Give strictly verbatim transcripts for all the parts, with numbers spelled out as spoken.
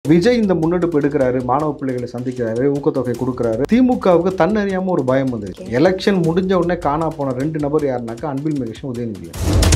விஜய் இந்த முன்னெடுப்பு எடுக்கிறாரு, மாணவ பிள்ளைகளை சந்திக்கிறாரு, ஊக்கத்தொகை கொடுக்குறாரு. திமுகவுக்கு தன்னறியாம ஒரு பயம் வந்துருச்சு. எலெக்ஷன் முடிஞ்ச உடனே காணா போன ரெண்டு நபர் யாருனாக்கா அன்பில் மகேஷும் உதயநிதியும்.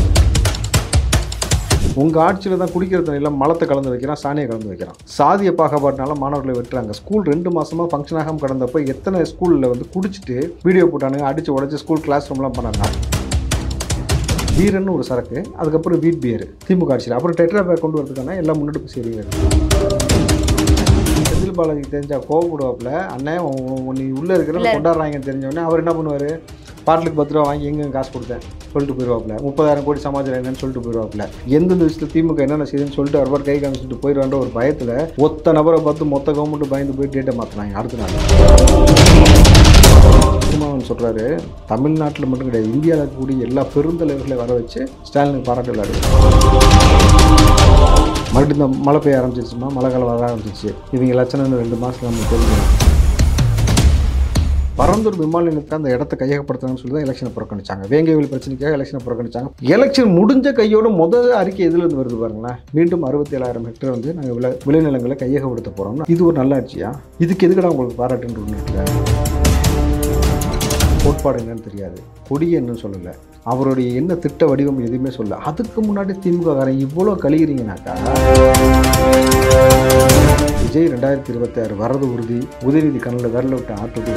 உங்கள் ஆட்சியில் தான் குடிக்கிற தண்ணியில் மலத்தை கலந்து வைக்கிறான், சாணியை கலந்து வைக்கிறான். சாதிய பாகுபாட்டினால மாணவர்களை வெட்டுறாங்க. ஸ்கூல் ரெண்டு மாசமாக ஃபங்க்ஷன் ஆகாமல் கடந்தப்போ எத்தனை ஸ்கூலில் வந்து குடிச்சிட்டு வீடியோ போட்டானுங்க, அடித்து உடச்சி ஸ்கூல் கிளாஸ் ரூம்லாம் பண்ணாங்க. பீரன்னு ஒரு சரக்கு, அதுக்கப்புறம் வீட் பியர் திமுக ஆட்சியில். அப்புறம் டெட்ரா பேக் கொண்டு வரதுக்கான எல்லா முன்னெடுப்பு செய்வீங்க. செந்தில் பாலாஜிக்கு தெரிஞ்சா கோவப்படுவாப்புல, அண்ணன் நீ உள்ளே இருக்கிறத கொண்டாடுறாங்கன்னு தெரிஞ்சவொடனே அவர் என்ன பண்ணுவார், பாட்டிலுக்கு பத்து ரூபா வாங்கி எங்கே காசு கொடுத்தேன் சொல்லிட்டு போயிடுவாப்புல, முப்பதாயிரம் கோடி சமாச்சாரம் என்னன்னு சொல்லிட்டு போயிடுவாப்புல, எந்தெந்த விஷயத்தில் திமுக என்னென்ன செய்யுதுன்னு சொல்லிட்டு அவர் கை காமிச்சிட்டு போயிடுவான்ற ஒரு பயத்தில் ஒத்த நபரை பார்த்து மொத்த கவர்மெண்ட் பயந்து போய் டேட்டை மாற்றினாங்க. அடுத்த நாள் திருமாவன் சொல்கிறாரு, தமிழ்நாட்டில் மட்டும் கிடையாது, இந்தியாவில் இருக்கக்கூடிய எல்லா பெருந்தலைவர்களை வர வச்சு ஸ்டாலினுக்கு பாராட்டு விளையாடு. மறுபடியும் இந்த மழை பெய்ய ஆரம்பிச்சிருச்சுமா, மழை காலம் வர ஆரம்பிச்சிச்சு, இவங்க லட்சணம்னு ரெண்டு மாதத்துல நம்ம தெரிஞ்சுக்கணும். பரந்தூர் விமான நிலையத்துக்கு அந்த இடத்த கையகப்படுத்தணும்னு சொல்லி தான் எலெக்ஷனை புறக்கணிச்சாங்க. வேங்கைவில் பிரச்சனைக்காக எலெக்ஷனை புறக்கணிச்சாங்க. எலெக்ஷன் முடிஞ்ச கையோட முதல் அறிக்கை எதுலேருந்து வருது பாருங்களேன், மீண்டும் அறுபத்தி ஏழாயிரம் ஹெக்டர் வந்து நாங்கள் விளை விளைநிலங்களை கையகப்படுத்த போகிறோம்னா இது ஒரு நல்ல ஆட்சியா? இதுக்கு எதுக்கடா உங்களுக்கு பாராட்டுன்னு ஒன்று கோட்பாடு என்னன்னு தெரியாது, கொடி என்னன்னு சொல்லலை, அவருடைய என்ன திட்ட வடிவம் எதுவுமே சொல்ல. அதுக்கு முன்னாடி திமுக காரன் இவ்வளோ கழிகிறீங்கனாக்கா, விஜய் ரெண்டாயிரத்தி இருபத்தி ஆறு வரது உறுதி, உதயநிதி கண்ணில் விரல விட்டு ஆட்டுது.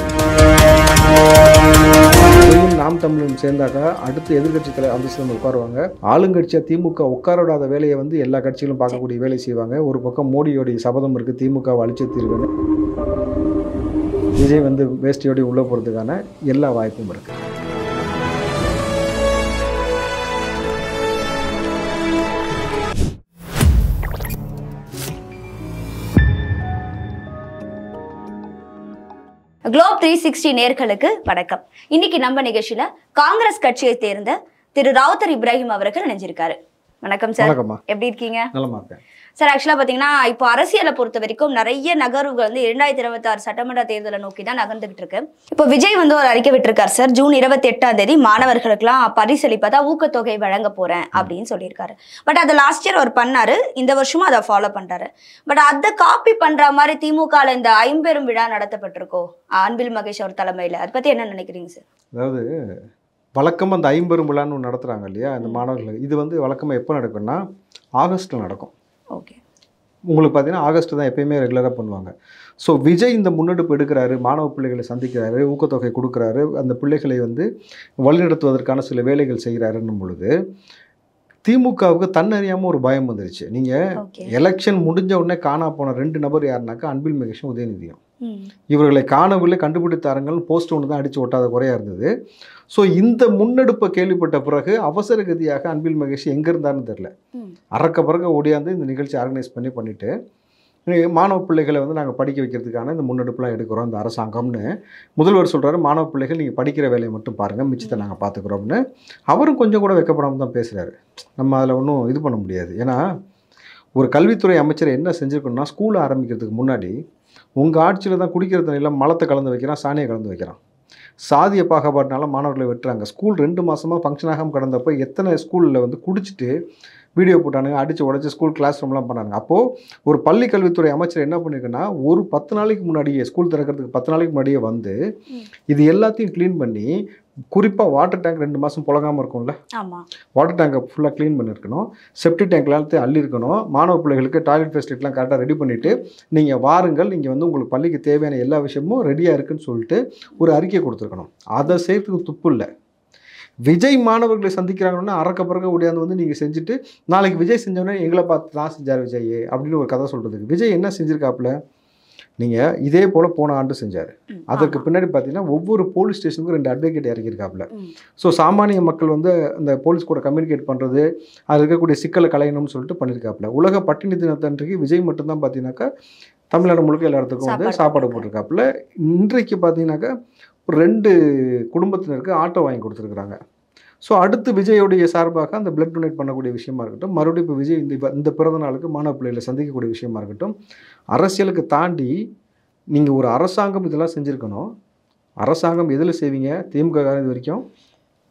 நாம் தமிழும் சேர்ந்தாக்கா அடுத்து எதிர்கட்சி தலை அந்தஸ்து உட்காருவாங்க. ஆளுங்கட்சியாக திமுக உட்கார விடாத வேலையை வந்து எல்லா கட்சிகளும் பார்க்கக்கூடிய வேலை செய்வாங்க. ஒரு பக்கம் மோடியோடைய சபதம் இருக்குது, திமுக அழிச்சு தீர்வுன்னு. விஜய் வந்து வேஷ்டியோடு உள்ளே போகிறதுக்கான எல்லா வாய்ப்பும் இருக்குது. குளோப் த்ரீ சிக்ஸ்டி நேர்களுக்கு வணக்கம். இன்னைக்கு நம்ம நிகழ்ச்சியில காங்கிரஸ் கட்சியை தேர்ந்த திரு ராவுத்தர் இப்ராஹிம் அவர்கள் இணைஞ்சிருக்காரு. வணக்கம் சார், எப்படி இருக்கீங்க? சார், ஆக்சுவலா பாத்தீங்கன்னா இப்போ அரசியலை பொறுத்த வரைக்கும் நிறைய நகர்வுகள் வந்து இரண்டாயிரத்தி இருபத்தி ஆறு சட்டமன்ற தேர்தலை நோக்கி தான் நகர்ந்துகிட்டு இருக்கு. இப்போ விஜய் வந்து ஒரு அறிக்கை விட்டுருக்காரு சார். ஜூன் இருபத்தி எட்டாம் தேதி மாணவர்களுக்கெல்லாம் பரிசளிப்பதா ஊக்கத்தொகை வழங்க போறேன் அப்படின்னு சொல்லியிருக்காரு. பட் அதை லாஸ்ட் இயர் அவர் பண்ணாரு, இந்த வருஷமும் அதை ஃபாலோ பண்றாரு. பட் அதை காப்பி பண்ற மாதிரி திமுக இந்த ஐம்பெரும் விழா நடத்தப்பட்டிருக்கோ அன்பில் மகேஷ் அவர் தலைமையில, அதை பத்தி என்ன நினைக்கிறீங்க சார்? அதாவது வழக்கமாக அந்த ஐம்பெரும் விழான்னு ஒன்று நடத்துகிறாங்க இல்லையா இந்த மாணவர்களுக்கு, இது வந்து வழக்கமாக எப்போ நடக்கும்னா ஆகஸ்ட்டில் நடக்கும். ஓகே, உங்களுக்கு பார்த்தீங்கன்னா ஆகஸ்ட் தான் எப்பயுமே ரெகுலராக பண்ணுவாங்க. ஸோ விஜய் இந்த முன்னெடுப்பு எடுக்கிறாரு, மாணவ பிள்ளைகளை சந்திக்கிறாரு, ஊக்கத்தொகை கொடுக்குறாரு, அந்த பிள்ளைகளை வந்து வழிநடத்துவதற்கான சில வேலைகள் செய்கிறாருன்னும் பொழுது திமுகவுக்கு தன்னறியாமல் ஒரு பயம் வந்துருச்சு. நீங்கள் எலெக்ஷன் முடிஞ்ச உடனே காணா போன ரெண்டு நபர் யாருனாக்கா அன்பில் மகேஷும் உதயநிதியும். இவர்களை காணவில்லை, கண்டுபிடித்தாருங்கள் போஸ்ட் ஒன்று தான் அடித்து ஒட்டாத குறையாக இருந்தது. ஸோ இந்த முன்னெடுப்பை கேள்விப்பட்ட பிறகு அவசர கதியாக அன்பில் மகேஷ் எங்கே இருந்தாருன்னு தெரில, அறக்க பிறகு ஓடியாந்து இந்த நிகழ்ச்சி ஆர்கனைஸ் பண்ணி பண்ணிவிட்டு மாணவ பிள்ளைகளை வந்து நாங்கள் படிக்க வைக்கிறதுக்கான இந்த முன்னெடுப்புலாம் எடுக்கிறோம் இந்த அரசாங்கம்னு முதல்வர் சொல்கிறாரு. மாணவ பிள்ளைகள் நீங்கள் படிக்கிற வேலையை மட்டும் பாருங்கள், மிச்சத்தை நாங்கள் பார்த்துக்குறோம்னு அவரும் கொஞ்சம் கூட வெக்கப்படாமல் தான் பேசுகிறாரு. நம்ம அதில் ஒன்றும் இது பண்ண முடியாது. ஏன்னா ஒரு கல்வித்துறை அமைச்சர் என்ன செஞ்சுருக்கணும்னா, ஸ்கூல் ஆரம்பிக்கிறதுக்கு முன்னாடி உங்கள் ஆட்சியில் தான் குடிக்கிற தண்ணியில் மலத்தை கலந்து வைக்கிறான், சாணியை கலந்து வைக்கிறான். சாதிய பாகுபாட்டினால மாணவர்களை வெட்டுறாங்க. ஸ்கூல் ரெண்டு மாதமாக ஃபங்க்ஷன் ஆகாமல் கடந்தப்போ எத்தனை ஸ்கூலில் வந்து குடிச்சிட்டு வீடியோ போட்டானுங்க, அடித்து உடச்சி ஸ்கூல் கிளாஸ் ரூம்லாம் பண்ணாங்க. அப்போது ஒரு பள்ளி கல்வித்துறை அமைச்சர் என்ன பண்ணியிருக்குன்னா, ஒரு பத்து நாளைக்கு முன்னாடியே ஸ்கூல் திறக்கிறதுக்கு பத்து நாளைக்கு முன்னாடியே வந்து இது எல்லாத்தையும் க்ளீன் பண்ணி, குறிப்பாக வாட்டர் டேங்க் ரெண்டு மாதம் புழங்காமல் இருக்கும்ல, வாட்டர் டேங்கை ஃபுல்லாக க்ளீன் பண்ணியிருக்கணும், செப்டி டேங்க் எல்லாத்தையும் அள்ளி இருக்கணும், மாணவ பிள்ளைகளுக்கு டாய்லெட் ஃபெசிலிட்டிலாம் கரெக்டாக ரெடி பண்ணிவிட்டு நீங்கள் வாருங்கள், நீங்கள் வந்து உங்களுக்கு பள்ளிக்கு தேவையான எல்லா விஷயமும் ரெடியாக இருக்குன்னு சொல்லிட்டு ஒரு அறிக்கை கொடுத்துருக்கணும். அதை செய்யறதுக்கு துப்பு இல்லை. விஜய் மாணவர்களை சந்திக்கிறாங்கன்னா அறக்க பிறகு ஓடியாந்து வந்து நீங்கள் செஞ்சுட்டு நாளைக்கு விஜய் செஞ்சோன்னே எங்களை பார்த்து தான் செஞ்சார் விஜய் அப்படின்னு ஒரு கதை சொல்கிறதுக்கு. விஜய் என்ன செஞ்சுருக்காப்புல, நீங்கள் இதே போல் போன ஆண்டு செஞ்சார். அதற்கு பின்னாடி பார்த்தீங்கன்னா ஒவ்வொரு போலீஸ் ஸ்டேஷனுக்கும் ரெண்டு அட்வொகேட் இறக்கியிருக்காப்புல. ஸோ சாமானிய மக்கள் வந்து அந்த போலீஸ் கூட கம்யூனிகேட் பண்ணுறது, அது இருக்கக்கூடிய சிக்கலை களையணும்னு சொல்லிட்டு பண்ணியிருக்காப்புல. உலக பட்டினி தினத்தன்றைக்கு விஜய் மட்டும்தான் பார்த்தீங்கன்னாக்கா தமிழ்நாடு முழுக்க எல்லா இடத்துக்கும் வந்து சாப்பாடு போட்டிருக்காப்புல. இன்றைக்கு பார்த்தீங்கன்னாக்கா ஒரு ரெண்டு குடும்பத்தினருக்கு ஆட்டோ வாங்கி கொடுத்துருக்குறாங்க. ஸோ அடுத்து விஜயோடைய சார்பாக அந்த பிளட் டொனேட் பண்ணக்கூடிய விஷயமா இருக்கட்டும், மறுபடியும் இப்போ விஜய் இந்த இந்த பிறந்த நாளுக்கு மாணவ பிள்ளைகளை சந்திக்கக்கூடிய விஷயமா இருக்கட்டும், அரசியலுக்கு தாண்டி நீங்கள் ஒரு அரசாங்கம் இதெல்லாம் செஞ்சுருக்கணும். அரசாங்கம் எதில் செய்வீங்க? திமுக இது வரைக்கும்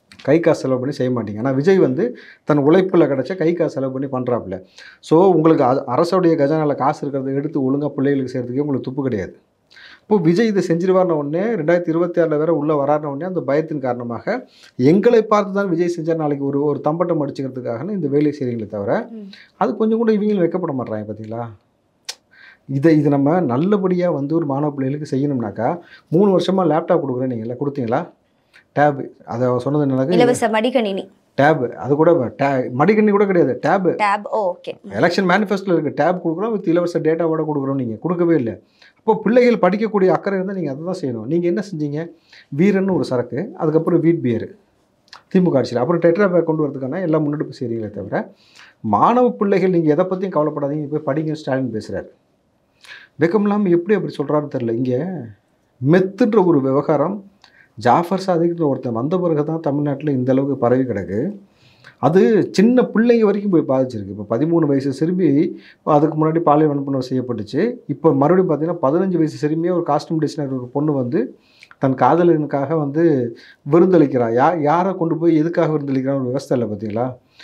கை காசு செலவு பண்ணி செய்ய மாட்டீங்க. ஆனால் விஜய் வந்து தன் உழைப்பில் கிடச்ச கை காசு செலவு பண்ணி பண்ணுறாப்புல. ஸோ உங்களுக்கு அது அரசுடைய கஜானாவில் காசு இருக்கிறத எடுத்து ஒழுங்காக பிள்ளைகளுக்கு செய்கிறதுக்கே உங்களுக்கு துப்பு கிடையாது. இப்போது விஜய் இதை செஞ்சிருவார்ன உடனே ரெண்டாயிரத்தி இருபத்தி ஆறில் வேறு உள்ளே வராருன உடனே அந்த பயத்தின் காரணமாக எங்களை பார்த்து தான் விஜய் செஞ்சால் நாளைக்கு ஒரு ஒரு தம்பட்டம் அடிச்சுக்கிறதுக்காக இந்த வேலை செய்கிறீங்களே தவிர அது கொஞ்சம் கூட இவங்களும் வைக்கப்பட மாட்டாங்க. பார்த்தீங்களா? இதை இது நம்ம நல்லபடியாக வந்து ஒரு மாணவ பிள்ளைகளுக்கு செய்யணும்னாக்கா மூணு வருஷமாக லேப்டாப் கொடுக்குறேன் நீங்கள கொடுத்தீங்களா? டேபு அதை சொன்னது என்னது? இலவச மடிக்கணினி. டேபு அது கூட டே மடிக்கணினி கூட கிடையாது. Tab tab okay. எலெக்ஷன் மேனிஃபெஸ்டோவில் இருக்குது. டேப் கொடுக்குறோம் வித் இலவச டேட்டாவோட கொடுக்குறோம். நீங்கள் கொடுக்கவே இல்லை. அப்போ பிள்ளைகள் படிக்கக்கூடிய அக்கறை இருந்தால் நீங்கள் அதை தான் செய்யணும். நீங்கள் என்ன செஞ்சீங்க? வீரன்னு ஒரு சரக்கு, அதுக்கப்புறம் வீட் பியர் திமுக ஆட்சியில், அப்புறம் டெட்ரா பேக் கொண்டு வரதுக்கான எல்லாம் முன்னெடுப்பு செய்கிறீங்களே தவிர மாணவ பிள்ளைகள் நீங்கள் எதை பற்றியும் கவலைப்படாதீங்க, போய் படிங்க ஸ்டாலின் பேசுகிறாரு. வெக்கம் இல்லாமல் எப்படி அப்படி சொல்கிறாருன்னு தெரில. இங்கே மெத்துன்ற ஒரு விவகாரம் ஜாஃபர் சாதிக்கிற ஒருத்தன் வந்த பிறகு தான் தமிழ்நாட்டில் இந்த அளவுக்கு பரவி கிடக்கு. அது சின்ன பிள்ளைங்க வரைக்கும் போய் பாதிச்சிருக்கு. இப்போ பதிமூணு வயசு சிறுமி அதுக்கு முன்னாடி பாலியல் வன்புணர்வு செய்யப்பட்டுச்சு. இப்போ மறுபடியும் பார்த்தீங்கன்னா பதினஞ்சு வயசு சிறுமியே ஒரு காஸ்டியூம் டிசைனர் ஒரு பொண்ணு வந்து தன் காதலனுக்காக வந்து விருந்தளிக்கிறா. யா யாரை கொண்டு போய் எதுக்காக விருந்தளிக்கிறான்னு ஒரு விவசாய இல்லை. பார்த்தீங்களா?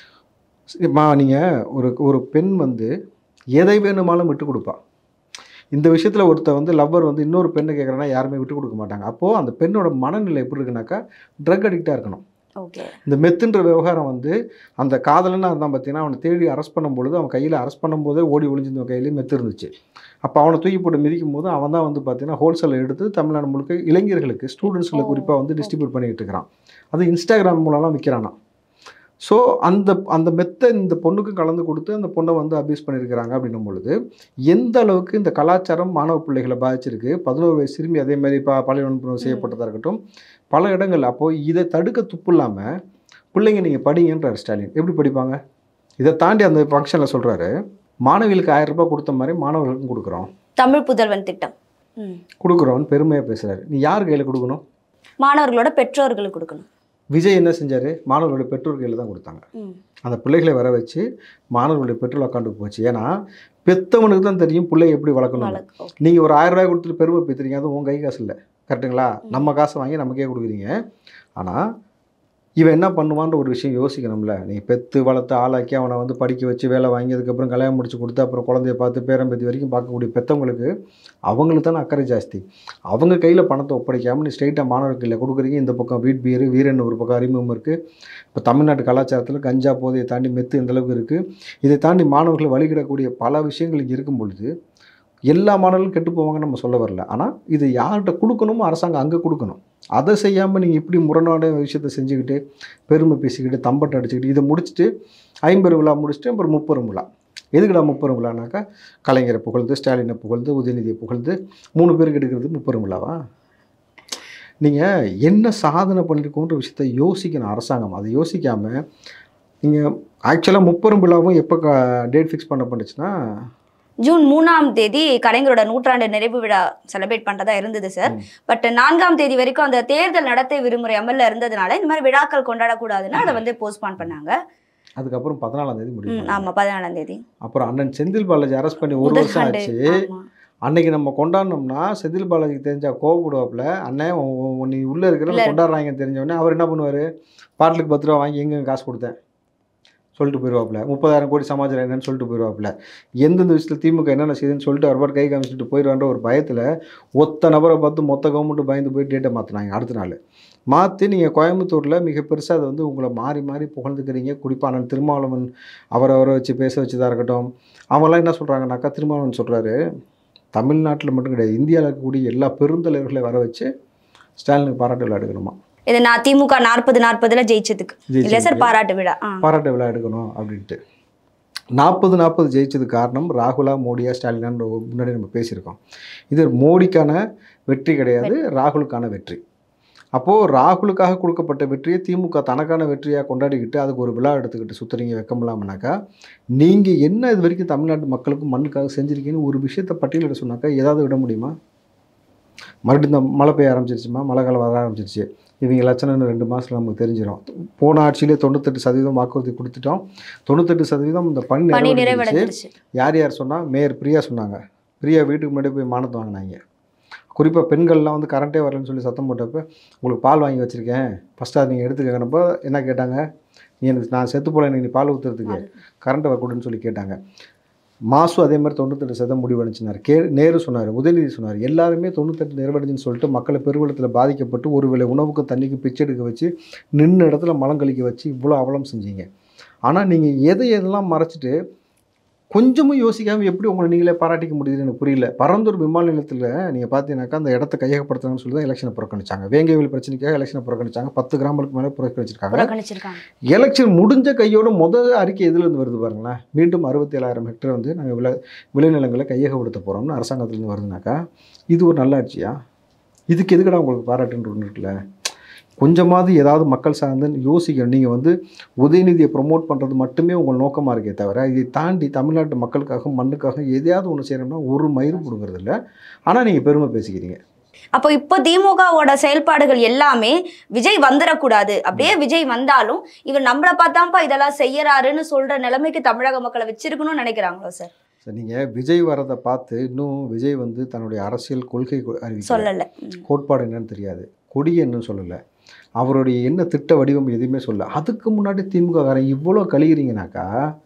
மா நீங்கள் ஒரு ஒரு பெண் வந்து எதை வேணுமாலும் விட்டு கொடுப்பா. இந்த விஷயத்தில் ஒருத்தர் வந்து லவ்வர் வந்து இன்னொரு பெண்ணை கேட்குறான்னா யாருமே விட்டு கொடுக்க மாட்டாங்க. அப்போது அந்த பெண்ணோட மனநிலை எப்படி இருக்குனாக்கா ட்ரக் அடிக்டாக இருக்கணும். இந்த மெத்துன்ற விவகாரம் வந்து அந்த காதலனாக இருந்தால் பார்த்தீங்கன்னா அவனை தேடி அரெஸ்ட் பண்ணும்பொழுது அவன் கையில் அரெஸ்ட் பண்ணும்போதே ஓடி ஒளிஞ்சிருந்த கையிலேயே மெத்து இருந்துச்சு. அப்போ அவனை தூக்கி போட்டு மிதிக்கும் போது அவன் தான் வந்து பார்த்தீங்கன்னா ஹோல்சேலில் எடுத்து தமிழ்நாடு முழுக்க இளைஞர்களுக்கு ஸ்டூடெண்ட்ஸுக்கு குறிப்பாக வந்து டிஸ்ட்ரிபியூட் பண்ணிகிட்டு இருக்கிறான். அது இன்ஸ்டாகிராம் மூலம்லாம் விற்கிறானா. ஸோ அந்த அந்த மெத்தை இந்த பொண்ணுக்கு கலந்து கொடுத்து அந்த பொண்ணை வந்து அபியூஸ் பண்ணியிருக்கிறாங்க அப்படின்னும் பொழுது எந்த அளவுக்கு இந்த கலாச்சாரம் மாணவ பிள்ளைகளை பாதிச்சிருக்கு. பதினோரு வயசு சிறுமி அதே மாதிரி பா பாலியல் வன்புணர்வு செய்யப்பட்டதாக இருக்கட்டும் பல இடங்கள். அப்போது இதை தடுக்க துப்பு இல்லாமல் பிள்ளைங்க நீங்கள் படிங்கன்றார் ஸ்டாலின். எப்படி படிப்பாங்க? இதை தாண்டி அந்த ஃபங்க்ஷனில் சொல்கிறாரு, மாணவிகளுக்கு ஆயிரம் ரூபாய் கொடுத்த மாதிரி மாணவர்களுக்கும் கொடுக்குறோம், தமிழ் புதல்வன் திட்டம் கொடுக்குறோன்னு பெருமையாக பேசுகிறாரு. நீ யார் கையில் கொடுக்கணும்? மாணவர்களோட பெற்றோர்களுக்கு கொடுக்கணும். விஜய் என்ன செஞ்சார்? மாணவர்களுடைய பெற்றோர் கையில் தான் கொடுத்தாங்க. அந்த பிள்ளைகளை வர வச்சு மாணவர்களுடைய பெற்றோர் அக்கௌண்ட்டுக்கு போச்சு. ஏன்னா பெற்றவனுக்கு தான் தெரியும் பிள்ளை எப்படி வளர்க்கணும். நீங்கள் ஒரு ஆயிரம் ரூபாய் கொடுத்துட்டு பெருமை பேத்துறீங்க, அது உங்கள் கை காசு இல்லை, கரெக்டுங்களா? நம்ம காசை வாங்கி நமக்கே கொடுக்குறீங்க. ஆனால் இவன் என்ன பண்ணுவான்ற ஒரு விஷயம் யோசிக்கணும்ல. நீ பெற்று வளர்த்து ஆளாக்கி அவனை வந்து படிக்க வச்சு வேலை வாங்கி அதுக்கப்புறம் கல்யாணம் முடிச்சு கொடுத்து அப்புறம் குழந்தைய பார்த்து பேரம்பேத்தி வரைக்கும் பார்க்கக்கூடிய பெற்றவங்களுக்கு அவங்களுக்கு தானே அக்கறை ஜாஸ்தி. அவங்க கையில் பணத்தை ஒப்படைக்காமல் நீ ஸ்ட்ரெயிட்டாக மாணவர் கையில் கொடுக்குறீங்க. இந்த பக்கம் வீட் பியர் வீரன் ஒரு பக்கம் அறிமுகம் இருக்குது. இப்போ தமிழ்நாட்டு கலாச்சாரத்தில் கஞ்சா போதையை தாண்டி மெத்து இந்த அளவுக்கு இருக்குது. இதை தாண்டி மாணவர்களை வழிகிடக்கூடிய பல விஷயங்கள் இங்கே இருக்கும் பொழுது எல்லா மாணவர்களும் கெட்டு போவாங்கன்னு நம்ம சொல்ல வரல. ஆனால் இது யார்கிட்ட கொடுக்கணுமோ அரசாங்கம் அங்கே கொடுக்கணும். அதை செய்யாமல் நீங்கள் இப்படி முரணான விஷயத்தை செஞ்சுக்கிட்டு பெருமை பேசிக்கிட்டு தம்பட்டை அடிச்சுக்கிட்டு இதை முடிச்சுட்டு ஐம்பது விழா முடிச்சுட்டு அப்புறம் முப்பெரும் விழா. எதுக்குடா முப்பெரும் விழானாக்கா கலைஞரை புகழ்ந்து ஸ்டாலினை புகழ்ந்து உதயநிதியை புகழ்ந்து மூணு பேருக்கு எடுக்கிறது முப்பெரும் விழாவா? நீங்கள் என்ன சாதனை பண்ணியிருக்கோன்ற விஷயத்தை யோசிக்கணும் அரசாங்கம். அதை யோசிக்காமல் நீங்கள் ஆக்சுவலாக முப்பெரும் விழாவும் எப்போ டேட் ஃபிக்ஸ் பண்ணப்பட்டுச்சுன்னா ஜூன் மூணாம் தேதி கலைஞரோட நூற்றாண்டு நிறைவு விழா செலிப்ரேட் பண்றதா இருந்தது சார். பட் நான்காம் தேதி வரைக்கும் அந்த தேர்தல் நடத்தை விடுமுறை அமல்ல இருந்ததுனால இந்த மாதிரி விழாக்கள் கொண்டாடக்கூடாதுன்னு அதை வந்து போஸ்ட்பான் பண்ணாங்க. அதுக்கப்புறம் பதினாலாம் தேதி முடியும். ஆமா பதினாலாம் தேதி. அப்புறம் அண்ணன் செந்தில் பாலாஜி அரெஸ்ட் பண்ணி ஒரு வருஷம் ஆச்சு. அன்னைக்கு நம்ம கொண்டாடணும்னா செந்தில் பாலாஜிக்கு தெரிஞ்சா கோவப்படுவாப்புல. அண்ணன் நீ உள்ள இருக்கிற கொண்டாடுறாங்கன்னு தெரிஞ்சவொடனே அவர் என்ன பண்ணுவார்? பாட்டிலுக்கு பத்து ரூபா வாங்கி எங்கே காசு கொடுத்தேன் சொல்லிட்டு போயிடுவாப்புல. முப்பதாயிரம் கோடி சமாச்சாரம் என்னன்னு சொல்லிட்டு போயிடுவாப்புல. எந்தெந்த விஷயத்தில் திமுக என்னென்ன செய்யுதுன்னு சொல்லிட்டு அவர் பாட்டு கை காமிச்சிட்டு போயிடுவான்ற ஒரு பயத்தில் ஒத்த நபரை பார்த்து மொத்த கவர்மெண்ட்டு பயந்து போய் டேட்டை மாற்றினாங்க. அடுத்த நாள் மாற்றி நீங்கள் கோயம்புத்தூரில் மிக பெருசாக அதை வந்து உங்களை மாறி மாறி புகழ்ந்துக்கிறீங்க. குறிப்பான திருமாவளவன் அவரை அவரை வச்சு பேச வச்சுதான் இருக்கட்டும். அவங்களாம் என்ன சொல்கிறாங்கனாக்கா திருமாவளவன் சொல்கிறாரு தமிழ்நாட்டில் மட்டும் கிடையாது இந்தியாவில் இருக்கக்கூடிய எல்லா பெருந்தலைவர்களை வர வச்சு ஸ்டாலினுக்கு பாராட்டு விழா எடுக்கணுமா. இது நான் திமுக நாற்பது நாற்பதுல ஜெயிச்சதுக்கு இல்லை சார் பாராட்டு விழா பாராட்டு விழா எடுக்கணும் அப்படின்ட்டு. நாற்பது நாற்பது ஜெயிச்சதுக்கு காரணம் ராகுலா மோடியா ஸ்டாலினான்னு முன்னாடி நம்ம பேசியிருக்கோம். இது மோடிக்கான வெற்றி கிடையாது, ராகுலுக்கான வெற்றி. அப்போது ராகுலுக்காக கொடுக்கப்பட்ட வெற்றியை திமுக தனக்கான வெற்றியாக கொண்டாடிக்கிட்டு அதுக்கு ஒரு விழா எடுத்துக்கிட்டு சுற்றுறீங்க வெக்கம் இல்லாமனாக்கா. நீங்கள் என்ன இது வரைக்கும் தமிழ்நாட்டு மக்களுக்கும் மண்ணுக்காக செஞ்சுருக்கீங்கன்னு ஒரு விஷயத்தை பட்டியலிட சொன்னாக்கா ஏதாவது விட முடியுமா? மறுபடியும் இந்த மழை பெய்ய ஆரம்பிச்சிருச்சுமா, மழை காலம் வர ஆரம்பிச்சிருச்சு, இவங்க லட்சணம்னு ரெண்டு மாதத்தில் நமக்கு தெரிஞ்சிடும். போன ஆட்சியிலே தொண்ணூத்தெட்டு சதவீதம் வாக்குறுதி கொடுத்துட்டோம். தொண்ணூத்தெட்டு சதவீதம் இந்த பணி நிறைவேறிச்சு. யார் யார் சொன்னால் மேயர் பிரியா சொன்னாங்க. பிரியா வீட்டுக்கு முன்னாடி போய் மானத்தை வாங்கினாங்க. குறிப்பாக பெண்கள்லாம் வந்து கரண்ட்டே வரலன்னு சொல்லி சத்தம் போட்டப்போ உங்களுக்கு பால் வாங்கி வச்சுருக்கேன் ஃபஸ்ட்டு அதை நீங்கள் எடுத்துக்கிறப்போ என்ன கேட்டாங்க, நீ எனக்கு நான் செத்து போல நீ பால் ஊற்றுறதுக்கு கரண்ட்டை வரக்கூடாதுன்னு சொல்லி கேட்டாங்க. மாசு அதே மாதிரி தொண்ணூத்தெட்டு சதம் முடிவடைஞ்சினார். கே நேரு சொன்னார், உதயநிதி சொன்னார், எல்லாருமே தொண்ணூத்தெட்டு நிறைவடைஞ்சுன்னு சொல்லிட்டு மக்களை பெருவெள்ளத்தில் பாதிக்கப்பட்டு ஒரு வேளை உணவுக்கு தண்ணிக்கு பிச்சை எடுக்க வச்சு நின்று இடத்துல மலம் கழிக்க வச்சு இவ்வளோ அவலம் செஞ்சீங்க. ஆனால் நீங்கள் எதை எதெல்லாம் மறைச்சிட்டு கொஞ்சமும் யோசிக்காமல் எப்படி உங்களை நீங்களே பாராட்டிக்க முடியுதுன்னு எனக்கு புரியல. பரந்தூர் விமான நிலையத்தில் நீங்கள் பார்த்தீங்கன்னாக்கா அந்த இடத்த கையகப்படுத்துறாங்கன்னு சொல்லி தான் எலெக்ஷனை புறக்கணிச்சாங்க. வேங்கைவில் பிரச்சனைக்காக எலெக்ஷனை புறக்கணிச்சாங்க. பத்து கிராமங்களுக்கு மேலே புறக்கணிச்சிருக்காங்க. எலெக்ஷன் முடிஞ்ச கையோட முதல் அறிக்கை எதுலேருந்து வருது பாருங்களேன், மீண்டும் அறுபத்தி ஏழாயிரம் ஹெக்டர் வந்து நாங்கள் விளை விளைநிலங்களை கையகப்படுத்த போகிறோம்னு அரசாங்கத்துலேருந்து வருதுனாக்கா இது ஒரு நல்ல ஆட்சியா? இதுக்கு எதுக்கடா உங்களுக்கு பாராட்டுன்னு ஒன்று இருக்குல்ல. கொஞ்சமாவது ஏதாவது மக்கள் சார்ந்து யோசிக்கணும். நீங்கள் வந்து உதயநிதியை ப்ரொமோட் பண்ணுறது மட்டுமே உங்கள் நோக்கமாக இருக்கே தவிர இதை தாண்டி தமிழ்நாட்டு மக்களுக்காக மண்ணுக்காக எதையாவது ஒன்று செய்யணும்னா ஒரு மயிரும் கொடுக்கறது இல்லை. ஆனால் நீங்கள் பெருமை பேசிக்கிறீங்க. அப்போ இப்போ திமுகவோட செயல்பாடுகள் எல்லாமே விஜய் வந்துடக்கூடாது, அப்படியே விஜய் வந்தாலும் இவர் நம்மளை பார்த்தாப்பா இதெல்லாம் செய்யறாருன்னு சொல்ற நிலைமைக்கு தமிழக மக்களை வச்சிருக்கணும்னு நினைக்கிறாங்களோ சார்? சார் நீங்கள் விஜய் வரதை பார்த்து இன்னும் விஜய் வந்து தன்னுடைய அரசியல் கொள்கை அறிவிக்க சொல்லலை, கோட்பாடு என்னன்னு தெரியாது, கொடி என்னன்னு சொல்லலை, அவருடைய என்ன திட்ட வடிவம் எதுவுமே சொல்ல. அதுக்கு முன்னாடி திமுக காரன் இவ்வளோ கழிகிறீங்கனாக்கா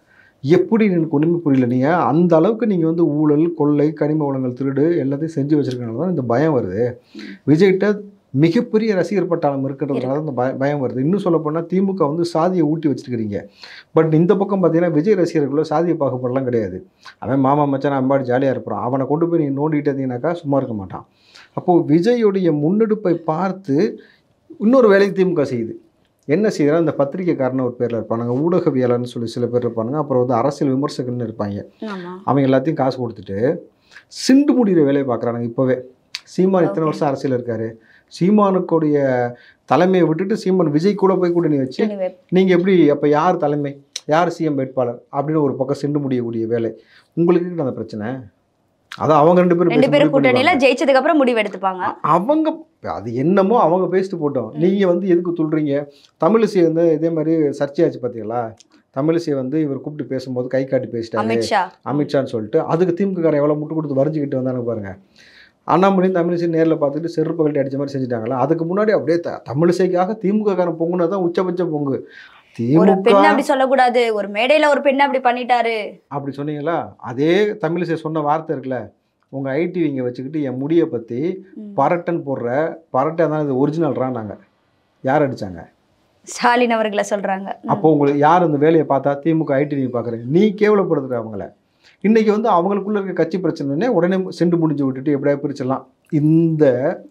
எப்படி எனக்கு ஒன்றுமே புரியல. நீங்கள் அந்த அளவுக்கு நீங்கள் வந்து ஊழல் கொள்ளை கனிம வளங்கள் திருடு எல்லாத்தையும் செஞ்சு வச்சுருக்கனால தான் இந்த பயம் வருது. விஜய்கிட்ட மிகப்பெரிய ரசிகர் பட்டாளம் இருக்கிறதுனால தான் இந்த பய பயம் வருது. இன்னும் சொல்லப்போனால் திமுக வந்து சாதியை ஊட்டி வச்சுருக்கிறீங்க. பட் இந்த பக்கம் பார்த்தீங்கன்னா விஜய் ரசிகர்களுக்குள்ள சாதிய பாகுபாடெல்லாம் கிடையாது. அவன் மாமா மச்சான் அம்பாடி ஜாலியாக இருப்பான். அவனை கொண்டு போய் நீங்கள் நோண்டிகிட்டு இருந்தீங்கன்னாக்கா சும்மா இருக்க மாட்டான். அப்போது விஜயுடைய முன்னெடுப்பை பார்த்து இன்னொரு வேலைக்கு திமுக செய்யுது. என்ன செய்யறா, இந்த பத்திரிகைக்காரன்னு ஒரு பேரில் இருப்பானுங்க, ஊடகவியலர்னு சொல்லி சில பேர் இருப்பானுங்க, அப்புறம் வந்து அரசியல் விமர்சகர்னு இருப்பாங்க. அவங்க எல்லாத்தையும் காசு கொடுத்துட்டு சிண்டு முடிகிற வேலையை பார்க்குறானுங்க. இப்போவே சீமான் இத்தனை வருஷம் அரசியல் இருக்காரு, சீமானுக்குடைய தலைமையை விட்டுட்டு சீமான் விஜய் கூட போய் கூட்டணி வச்சு நீங்கள் எப்படி அப்போ யார் தலைமை, யார் சிஎம் வேட்பாளர் அப்படின்னு ஒரு பக்கம் சிண்டு முடியக்கூடிய வேலை. உங்களுக்கு அந்த பிரச்சனை அதான் அவங்க ரெண்டு பேரும் ரெண்டு பேரும் கூட்டணியில ஜெயிச்சதுக்கு அப்புறம் முடிவு எடுத்துப்பாங்க. அவங்க அது என்னமோ அவங்க பேசிட்டு போட்டோம். நீங்க வந்து எதுக்கு துள்றீங்க? தமிழிசை வந்து இதே மாதிரி சர்ச்சையாச்சு பார்த்தீங்களா? தமிழிசை வந்து இவர் கூப்பிட்டு பேசும்போது கை காட்டி பேசிட்டாரு அமித்ஷா அமித்ஷான்னு சொல்லிட்டு அதுக்கு திமுக எவ்வளோ முட்டு கொடுத்து வரைஞ்சிக்கிட்டு வந்தானு பாருங்க. அண்ணாமலையும் தமிழிசை நேரில் பார்த்துட்டு செருப்பு கழட்டி அடிச்ச மாதிரி செஞ்சுட்டாங்களா? அதுக்கு முன்னாடி அப்படியே தமிழிசைக்காக திமுக காரன் பொங்குனதான் உச்சபட்ச பொங்கு. ஒரு பெண் அப்படி சொல்லக்கூடாது, ஒரு மேடையில ஒரு பெண் அப்படி பண்ணிட்டாரு அப்படி சொன்னீங்களா? அதே தமிழிசை சொன்ன வார்த்தை இருக்குல்ல, உங்கள் ஐடி இங்கே வச்சுக்கிட்டு என் முடியை பற்றி பரட்டன் போடுற பரட்டை தான் இது ஒரிஜினல்றான்னாங்க. யார் அடித்தாங்க? ஸ்டாலின் அவர்களை சொல்கிறாங்க. அப்போ உங்களுக்கு யார் இந்த வேலையை பார்த்தா திமுக ஐடி நீங்கள் பார்க்குறீங்க, நீ கேவலப்படுத்துற அவங்கள. இன்றைக்கி வந்து அவங்களுக்குள்ள இருக்க கட்சி பிரச்சனைனே உடனே சென்று முடிஞ்சு விட்டுட்டு எப்படியா பிரிச்சிடலாம். இந்த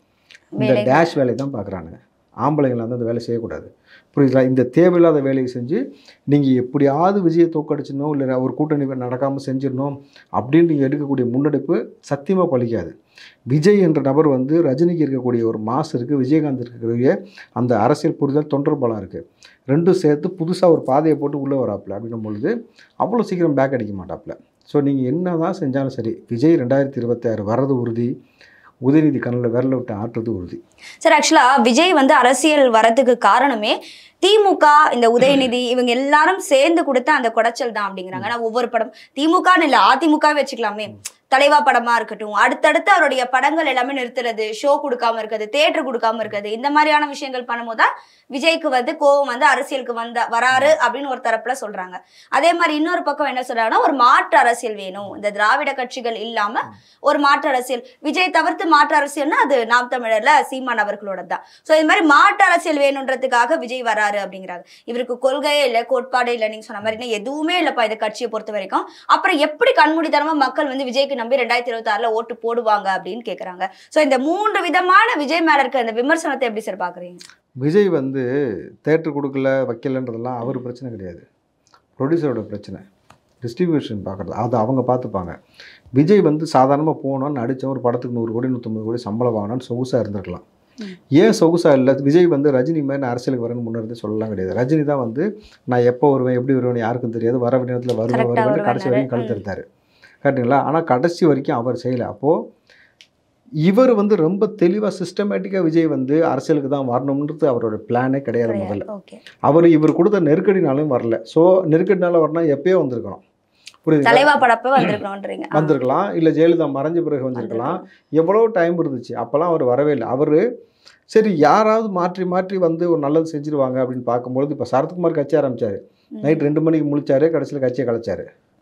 இந்த டேஷ் வேலையை தான் பார்க்குறானுங்க. ஆம்பளைங்களை வந்து அந்த வேலை செய்யக்கூடாது, புரியுதுங்களா? இந்த தேவையில்லாத வேலையை செஞ்சு நீங்கள் எப்படியாவது விஜயை தோக்கடிச்சிடணும், இல்லை ஒரு கூட்டணி நடக்காமல் செஞ்சிடணும் அப்படின்னு நீங்கள் எடுக்கக்கூடிய முன்னெடுப்பு சத்தியமாக பலிக்காது. விஜய் என்ற நபர் வந்து ரஜினிக்கு இருக்கக்கூடிய ஒரு மாஸ் இருக்குது, விஜயகாந்த் இருக்கக்கூடிய அந்த அரசியல் புரிதல் தொண்டர் பலம் இருக்குது. ரெண்டும் சேர்த்து புதுசாக ஒரு பாதையை போட்டு உள்ளே வராப்புல அப்படின்னும் பொழுது அவ்வளோ சீக்கிரம் பேக் அடிக்க மாட்டாப்புல. ஸோ நீங்கள் என்ன தான் செஞ்சாலும் சரி விஜய் ரெண்டாயிரத்தி இருபத்தி ஆறு வர்றது உறுதி, உதயநிதி கண்ணில் விரல விட்டு ஆட்டுறது உறுதி. சார் ஆக்சுவலா விஜய் வந்து அரசியல் வரதுக்கு காரணமே திமுக இந்த உதயநிதி இவங்க எல்லாரும் சேர்ந்து கொடுத்த அந்த குடைச்சல் தான் அப்படிங்கிறாங்க. ஆனா ஒவ்வொரு படம் திமுகன்னு இல்லை அதிமுகவே வச்சுக்கலாமே, தலைவா படமா இருக்கட்டும், அடுத்தடுத்து அவருடைய படங்கள் எல்லாமே நிறுத்துறது, ஷோ கொடுக்காம இருக்கிறது, தியேட்டர் கொடுக்காம இருக்கிறது, இந்த மாதிரியான விஷயங்கள் பண்ணும்போது தான் விஜய்க்கு வந்து கோவம் வந்து அரசியலுக்கு வந்த வராரு அப்படின்னு ஒரு தரப்புல சொல்றாங்க. அதே மாதிரி இன்னொரு பக்கம் என்ன சொல்றாங்கன்னா ஒரு மாற்று அரசியல் வேணும், இந்த திராவிட கட்சிகள் இல்லாம ஒரு மாற்று அரசியல், விஜய் தவிர்த்து மாற்று அரசியல்னா அது நாம் தமிழர்ல சீமான் அவர்களோட தான். ஸோ இது மாதிரி மாற்று அரசியல் வேணுன்றதுக்காக விஜய் வராரு அப்படிங்கிறாங்க. இவருக்கு கொள்கையே இல்லை, கோட்பாடே இல்லை, நீங்க சொன்ன மாதிரி எதுவுமே இல்லப்பா இந்த கட்சியை பொறுத்த வரைக்கும். அப்புறம் எப்படி கண்மூடித்தனமா மக்கள் வந்து விஜய்க்கு நம்பி ரெண்டாயிரத்தி இருபத்தி ஆறுல ஓட்டு போடுவாங்க அப்படின்னு கேக்குறாங்க. சோ இந்த மூன்று விதமான விஜய் மேல இருக்க இந்த விமர்சனத்தை எப்படி சார் பாக்குறீங்க? விஜய் வந்து தேட்டர் கொடுக்கல வைக்கலன்றதெல்லாம் அவர் பிரச்சனை கிடையாது, ப்ரொடியூசரோட பிரச்சனை. டிஸ்ட்ரிபியூஷன் பார்க்குறது அது அவங்க பார்த்துப்பாங்க. விஜய் வந்து சாதாரணமாக போனோன்னு அடித்த ஒரு படத்துக்கு நூறு கோடி நூற்றம்பது கோடி சம்பளம் வாங்கினான்னு சொகுசாக இருந்திருக்கலாம். ஏன் சொகுசா இல்லை? விஜய் வந்து ரஜினி மாதிரி நான் அரசியலுக்கு வரேன்னு முன்னே சொல்லலாம் கிடையாது. ரஜினி தான் வந்து நான் எப்போ வருவேன் எப்படி வருவேன்னு யாருக்கும் தெரியாது, வர நேரத்தில் வருவேன் வருவேன் கடைசி வரைக்கும் கழுத்தெடுத்தார், கரெக்டுங்களா? ஆனால் கடைசி வரைக்கும் அவர் செய்யலை. அப்போது இவர் வந்து ரொம்ப தெளிவாக சிஸ்டமேட்டிக்காக விஜய் வந்து அரசியலுக்கு தான் வரணுன்றது அவரோட பிளானே கிடையாது. முதல்ல அவர் இவர் கொடுத்த நெருக்கடினாலும் வரல. ஸோ நெருக்கடினால வரனா எப்பயோ வந்திருக்கணும். புரியுது, தலைவா படப்ப வந்திருக்கணும்ன்றீங்க. வந்திருக்கலாம், இல்லை ஜெயலலிதா மறைஞ்ச பிறகு வந்திருக்கலாம். எவ்வளோ டைம் இருந்துச்சு, அப்போல்லாம் அவர் வரவே இல்லை. அவர் சரி யாராவது மாற்றி மாற்றி வந்து ஒரு நல்லது செஞ்சுருவாங்க அப்படின்னு பார்க்கும்பொழுது இப்போ சரத்குமார் கட்சி ஆரம்பித்தார், நைட் ரெண்டு மணிக்கு முழிச்சாரு, கடைசியில் கட்சியை கலைச்சாரு,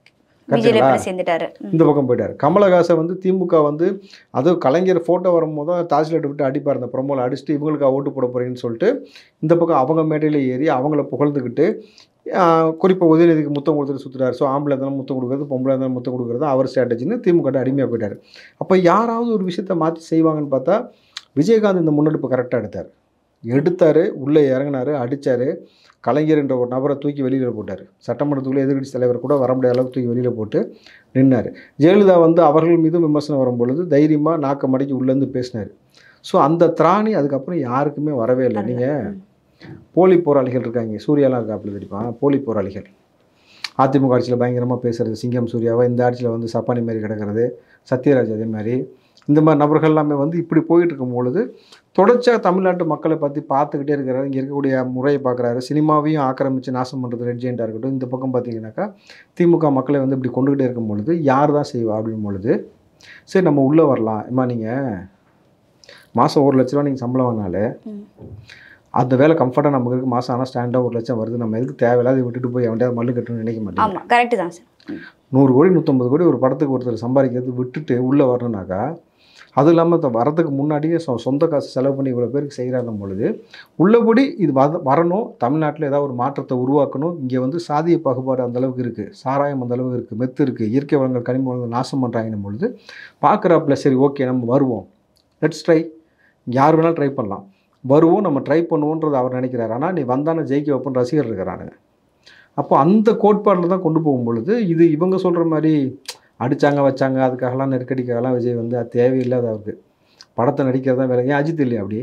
இந்த பக்கம் போயிட்டார். கமலஹாசன் வந்து திமுக வந்து அதுவும் கலைஞர் ஃபோட்டோ வரும்போது தான் தாஜ்லைட் விட்டு அடிப்பார், அந்த ப்ரொமோவில் அடிச்சுட்டு இவங்களுக்கு ஓட்டு போட போகிறீங்கன்னு சொல்லிட்டு இந்த பக்கம் அவங்க மேடையில் ஏறி அவங்கள புகழ்ந்துக்கிட்டு குறிப்பாக உதயநிதிக்கு முத்தம் கொடுத்துட்டு சுற்றுறாரு. ஸோ ஆம்பளை இருந்தாலும் முத்தம் கொடுக்குறது, பொம்பளை இருந்தாலும் முத்தம் கொடுக்குறது அவர் ஸ்ட்ராட்டஜின்னு திமுக அடிமையாக போயிட்டார். அப்போ யாராவது ஒரு விஷயத்தை மாற்றி செய்வாங்கன்னு பார்த்தா விஜயகாந்த் இந்த முன்னெடுப்பு கரெக்டாக எடுத்தார். எடுத்தார், உள்ளே இறங்கினார், அடித்தார், கலைஞர் என்ற ஒரு நபரை தூக்கி வெளியில் போட்டார். சட்டமன்றத்துக்குள்ளே எதிர்கட்சி தலைவர் கூட வர முடியாத அளவுக்கு தூக்கி வெளியில் போட்டு நின்னார். ஜெயலலிதா வந்து அவர்கள் மீது விமர்சனம் வரும்பொழுது தைரியமாக நாக்க மடக்கி உள்ளேருந்து பேசினார். ஸோ அந்த திராணி அதுக்கப்புறம் யாருக்குமே வரவே இல்லை. நீங்கள் போலி போராளிகள் இருக்காங்க, சூர்யாலாம் இருக்காப்புல தெரியுமா, போலி போராளிகள் அதிமுக ஆட்சியில் பயங்கரமாக பேசுகிறது, சிங்கம் சூர்யாவை, இந்த ஆட்சியில் வந்து சப்பானி மாதிரி கிடக்கிறது, சத்யராஜ் அதே மாதிரி, இந்த மாதிரி நபர்கள் எல்லாமே வந்து இப்படி போயிட்டு இருக்கும் பொழுது தொடர்ச்சியாக தமிழ்நாட்டு மக்களை பற்றி பார்த்துக்கிட்டே இருக்கிறாரு. இங்கே இருக்கக்கூடிய முறையை பார்க்குறாரு, சினிமாவையும் ஆக்கிரமித்து நாசம் பண்ணுறது ரெட் ஜெயண்டாக இருக்கட்டும். இந்த பக்கம் பார்த்தீங்கன்னாக்கா திமுக மக்களை வந்து இப்படி கொண்டுக்கிட்டே இருக்கும் பொழுது யார் தான் செய்வா அப்படின் பொழுது சரி நம்ம உள்ளே வரலாம். இம்மா நீங்கள் மாதம் ஒரு லட்ச ரூபா நீங்கள் சம்பளம் வாங்கினாலே அந்த வேலை கம்ஃபர்ட்டாக நமக்கு இருக்குது, மாதம் ஆனால் ஸ்டாண்டாக ஒரு லட்சம் வருது, நம்ம எதுக்கு தேவையில்லாத விட்டுட்டு போய் அவன்கிட்ட மல்லு கட்டணும்னு நினைக்க மாட்டேன். கரெக்டு தான் சார். நூறு கோடி நூற்றம்பது கோடி ஒரு படத்துக்கு ஒருத்தர் சம்பாதிக்கிறது விட்டுட்டு உள்ளே வரணுன்னாக்கா, அதுவும் இல்லாமல் வரதுக்கு முன்னாடியே சொ சொந்த காசு செலவு பண்ணி இவ்வளோ பேருக்கு செய்கிறாங்க பொழுது உள்ளபடி இது வ வரணும், தமிழ்நாட்டில் ஏதாவது ஒரு மாற்றத்தை உருவாக்கணும். இங்கே வந்து சாதிய பாகுபாடு அந்தளவுக்கு இருக்குது, சாராயம் அந்தளவுக்கு இருக்குது, மெத்து இருக்குது, இயற்கை வளங்கள் கனிம வளங்கள் நாசம் பண்ணுறாங்கன்னும் பொழுது பார்க்குறாப்புல சரி ஓகே நம்ம வருவோம், லெட்ஸ் ட்ரை, யார் வேணாலும் ட்ரை பண்ணலாம், வருவோம் நம்ம ட்ரை பண்ணுவோன்றது அவர் நினைக்கிறார். ஆனால் நீ வந்தானே ஜெயிக்க வைப்போன்னு ரசிகர் இருக்கிறானுங்க. அப்போ அந்த கோட்பாடில் தான் கொண்டு போகும் பொழுது இது இவங்க சொல்கிற மாதிரி அடித்தாங்க வச்சாங்க அதுக்காகலாம் நெருக்கடிக்காகலாம் விஜய் வந்து அது தேவையில்லாத அவருக்கு படத்தை நடிக்கிறது தான் வேலை. ஏன் அஜித் இல்லையா அப்படி?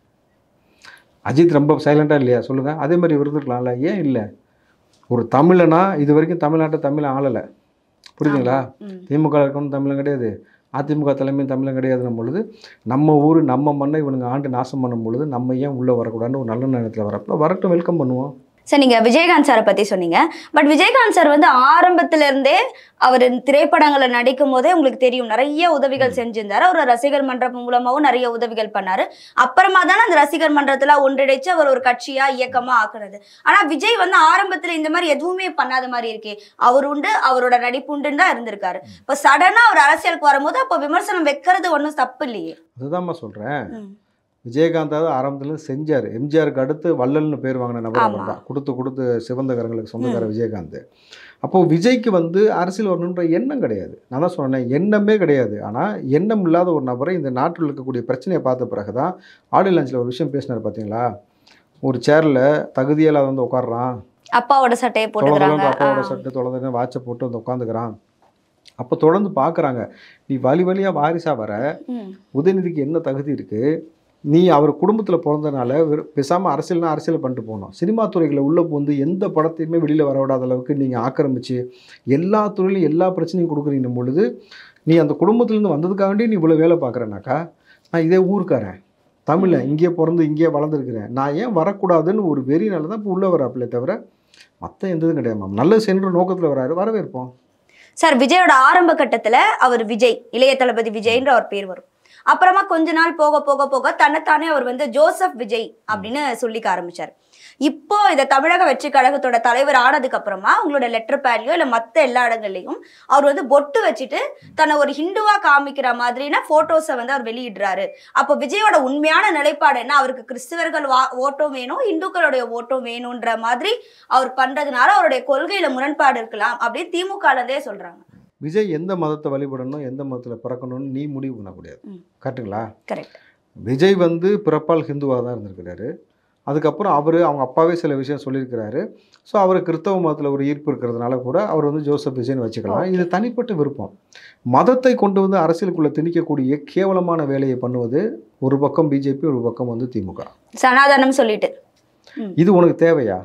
அஜித் ரொம்ப சைலண்ட்டாக இல்லையா சொல்லுங்கள்? அதே மாதிரி இருந்துக்கலாம்ல, ஏன் இல்லை? ஒரு தமிழனா இது வரைக்கும் தமிழ்நாட்டை தமிழை ஆளலை, புரியுதுங்களா? திமுக இருக்கணும் தமிழன் கிடையாது, அதிமுக தலைமையும் தமிழன் கிடையாதுன்னும் பொழுது நம்ம ஊர் நம்ம மண்ணை இவனுங்க ஆண்டு நாசம் பண்ணும் பொழுது நம்ம ஏன் உள்ளே வரக்கூடாதுன்னு ஒரு நல்ல நேரத்தில் வரப்போ வரட்டும், வெல்கம் பண்ணுவோம். சார் நீங்கள் விஜயகாந்த் சாரை பற்றி சொன்னீங்க. பட் விஜயகாந்த் சார் வந்து ஆரம்பத்திலேருந்தே அவர் திரைப்படங்களை நடிக்கும் போதே உங்களுக்கு தெரியும் நிறைய உதவிகள் செஞ்சிருந்தார். அவர் ரசிகர் மன்றம் மூலமாகவும் நிறைய உதவிகள் பண்ணார். அப்புறமா தானே அந்த ரசிகர் மன்றத்தில் ஒன்றிணைச்சு அவர் ஒரு கட்சியாக இயக்கமாக ஆக்குனது. ஆனால் விஜய் வந்து ஆரம்பத்தில் இந்த மாதிரி எதுவுமே பண்ணாத மாதிரி இருக்கே, அவர் உண்டு அவரோட நடிப்பு உண்டுன்னு தான் இருந்திருக்காரு. இப்போ சடனாக அவர் அரசியலுக்கு வரும்போது அப்போ விமர்சனம் வைக்கிறது ஒன்றும் தப்பு இல்லையே? அதுதான்மா சொல்கிறேன். விஜயகாந்தாவது ஆரம்பத்தில் செஞ்சார். எம்ஜிஆருக்கு அடுத்து வள்ளல்னு பேர் வாங்கின நபர் அவர் தான், கொடுத்து கொடுத்து சிவந்தகரங்களுக்கு சொந்தக்கார விஜயகாந்த். அப்போது விஜய்க்கு வந்து அரசியல் வரணுன்ற எண்ணம் கிடையாது. நான் தான் சொன்னேன், எண்ணமே கிடையாது. ஆனால் எண்ணம் இல்லாத ஒரு நபரை இந்த நாட்டில் இருக்கக்கூடிய பிரச்சனையை பார்த்த பிறகு தான் ஆடியோ லான்ச்சில் ஒரு விஷயம் பேசினார் பார்த்தீங்களா, ஒரு சேரில் தகுதியால் வந்து உட்காடுறான், அப்பாவோட சட்டையை போட்டுக்கிறாங்க, அப்பாவோட சட்டை தொலைந்து வாட்சை போட்டு வந்து உட்காந்துக்கிறான். அப்போ தொடர்ந்து பார்க்குறாங்க, நீ வழி வழியாக வாரிசாக வர உதயநிதிக்கு என்ன தகுதி இருக்குது, நீ அவர் குடும்பத்தில் பிறந்தனால பேசாமல் அரசியல்னா அரசியல் பண்ணிட்டு போகணும், சினிமா துறைகளை உள்ளே வந்து எந்த படத்தையுமே வெளியில் வர விடாத அளவுக்கு நீங்கள் ஆக்கிரமிச்சு எல்லா துறையிலும் எல்லா பிரச்சனையும் கொடுக்குறீங்க பொழுது நீ அந்த குடும்பத்துலேருந்து வந்ததுக்காண்டி நீ இவ்வளோ வேலை பார்க்குறேனாக்கா, நான் இதே ஊருக்காரன் தமிழை இங்கே பிறந்து இங்கே வளர்ந்துருக்கிறேன், நான் ஏன் வரக்கூடாதுன்னு ஒரு வெறினால தான் இப்போ உள்ளே வராப்பிலே தவிர மற்ற எந்த இதுவும் கிடையாது மேம். நல்ல சென்ற நோக்கத்தில் வராரு, வரவேற்போம். சார் விஜயோட ஆரம்ப கட்டத்தில் அவர் விஜய் இளைய தளபதி விஜய்ன்ற அவர் பேர் வரும். அப்புறமா கொஞ்ச நாள் போக போக போக தன்னைத்தானே அவர் வந்து ஜோசப் விஜய் அப்படின்னு சொல்லிக்க ஆரம்பிச்சார். இப்போ இந்த தமிழக வெற்றி கழகத்தோட தலைவர் ஆனதுக்கு அப்புறமா உங்களோட லெட்டர் பேட்லயோ இல்லை மற்ற எல்லா இடங்கள்லையும் அவர் வந்து பொட்டு வச்சுட்டு தன்னை ஒரு ஹிந்துவா காமிக்கிற மாதிரினா போட்டோஸை வந்து அவர் வெளியிடுறாரு. அப்போ விஜயோட உண்மையான நிலைப்பாடு என்ன, அவருக்கு கிறிஸ்தவர்கள் வா ஓட்டம் வேணும், இந்துக்களுடைய ஓட்டம் வேணும்ன்ற மாதிரி அவர் பண்றதுனால அவருடைய கொள்கையில முரண்பாடு இருக்கலாம் அப்படின்னு திமுகலேருந்தே சொல்றாங்க. விஜய் எந்த மதத்தை வழிபடணும் எந்த மதத்தில் பிறக்கணும்னு நீ முடிவு பண்ணக்கூடாது, கரெக்டுங்களா? கரெக்ட். விஜய் வந்து பிறப்பால் ஹிந்துவாக தான் இருந்திருக்கிறாரு. அதுக்கப்புறம் அவர் அவங்க அப்பாவே சில விஷயம் சொல்லியிருக்கிறாரு. ஸோ அவர் கிறிஸ்தவ மதத்தில் ஒரு ஈர்ப்பு இருக்கிறதுனால கூட அவர் வந்து ஜோசப் விஜய்னு வச்சுக்கலாம். இது தனிப்பட்ட விருப்பம். மதத்தை கொண்டு வந்து அரசியலுக்குள்ளே திணிக்கக்கூடிய கேவலமான வேலையை பண்ணுவது ஒரு பக்கம் பிஜேபி, ஒரு பக்கம் வந்து திமுக. சனாதனம் சொல்லிட்டு இது உனக்கு தேவையா?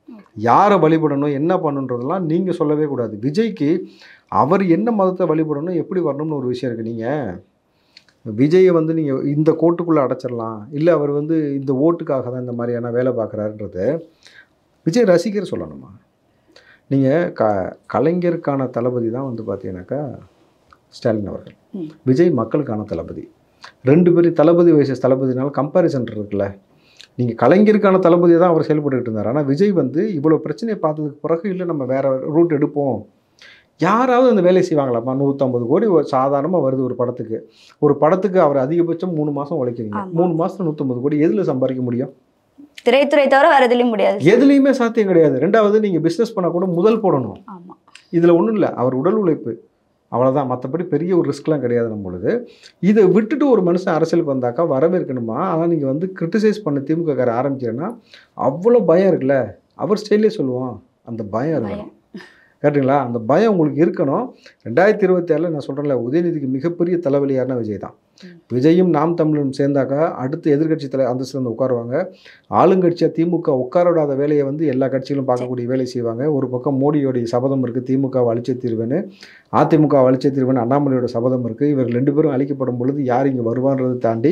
யாரை வழிபடணும் என்ன பண்ணுன்றதெல்லாம் நீங்கள் சொல்லவே கூடாது. விஜய்க்கு அவர் என்ன மதத்தை வழிபடணும் எப்படி வரணும்னு ஒரு விஷயம் இருக்குது. நீங்கள் விஜயை வந்து நீங்கள் இந்த கோட்டுக்குள்ளே அடைச்சிடலாம், இல்லை அவர் வந்து இந்த ஓட்டுக்காக தான் இந்த மாதிரியான வேலை பார்க்குறாருன்றது விஜய் ரசிகர் சொல்லணுமா? நீங்கள் க கலைஞருக்கான தளபதி தான் வந்து பார்த்தீங்கன்னாக்கா ஸ்டாலின் அவர்கள், விஜய் மக்களுக்கான தளபதி. ரெண்டு பேரும் தளபதி வயசு தளபதினால கம்பேரிசன் இருக்குல்ல. நீங்கள் கலைஞருக்கான தளபதியை தான் அவர் செயல்பட்டுக்கிட்டு இருந்தார். ஆனால் விஜய் வந்து இவ்வளோ பிரச்சனையை பார்த்ததுக்கு பிறகு இல்லை நம்ம வேறு ரூட் எடுப்போம், யாராவது அந்த வேலையை செய்வாங்களாம்மா? நூற்றம்பது கோடி சாதாரணமாக வருது ஒரு படத்துக்கு. ஒரு படத்துக்கு அவர் அதிகபட்சம் மூணு மாதம் உழைக்கிறீங்க. மூணு மாதத்தில் நூற்றம்பது கோடி எதில் சம்பாதிக்க முடியும்? திரைத்துறை தவிர வேறு எதுலையும் முடியாது, எதுலேயுமே சாத்தியம் கிடையாது. ரெண்டாவது நீங்கள் பிஸ்னஸ் பண்ணால் கூட முதல் போடணும். ஆமாம், இதில் ஒன்றும் இல்லை, அவர் உடல் உழைப்பு அவ்வளோதான். மற்றபடி பெரிய ஒரு ரிஸ்க்லாம் கிடையாது நம்மளுது. இதை விட்டுட்டு ஒரு மனுஷன் அரசியலுக்கு வந்தாக்கா வரவேற்கணுமா? ஆனால் நீங்கள் வந்து கிரிட்டிசைஸ் பண்ண திமுக கார ஆரம்பிக்கிறேன்னா அவ்வளோ பயம் இருக்குல்ல. அவர் ஸ்டைலே சொல்லுவோம், அந்த பயம் இருக்கணும். கேட்டுங்களா? அந்த பயம் உங்களுக்கு இருக்கணும். ரெண்டாயிரத்தி இருபத்தி ஆறில் நான் சொல்கிறேன்ல, உதயநிதிக்கு மிகப்பெரிய தலைவலியாருன்னா விஜய் தான். விஜயும் நாம் தமிழும் சேர்ந்தாக்கா அடுத்து எதிர்கட்சி தலை அந்தஸ்து வந்து உட்காருவாங்க. ஆளுங்கட்சியாக திமுக உட்கார விடாத வேலையை வந்து எல்லா கட்சிகளும் பார்க்கக்கூடிய வேலை செய்வாங்க. ஒரு பக்கம் மோடியோடைய சபதம் இருக்குது, திமுகவை அழிச்ச தீர்வுன்னு. அதிமுக அழிச்ச தீர்வுன்னு அண்ணாமலையோட சபதம் இருக்குது. இவர்கள் ரெண்டு பேரும் அழிக்கப்படும் பொழுது யார் இங்கே வருவான்றதை தாண்டி